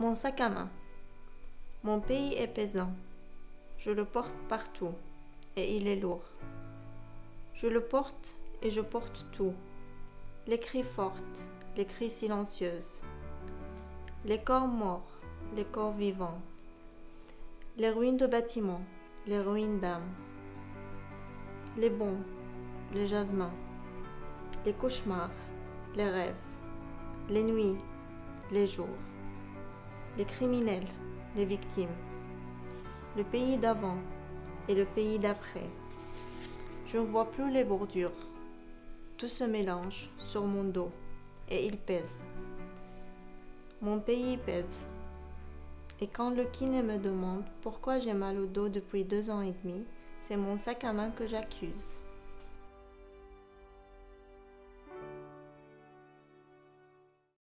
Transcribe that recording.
Mon sac à main. Mon pays est pesant. Je le porte partout et il est lourd. Je le porte et je porte tout. Les cris fortes, les cris silencieuses. Les corps morts, les corps vivants. Les ruines de bâtiments, les ruines d'âmes. Les bons, les jasmins. Les cauchemars, les rêves. Les nuits, les jours. Les criminels, les victimes. Le pays d'avant et le pays d'après. Je ne vois plus les bordures. Tout se mélange sur mon dos et il pèse. Mon pays pèse. Et quand le kiné me demande pourquoi j'ai mal au dos depuis 2 ans et demi, c'est mon sac à main que j'accuse.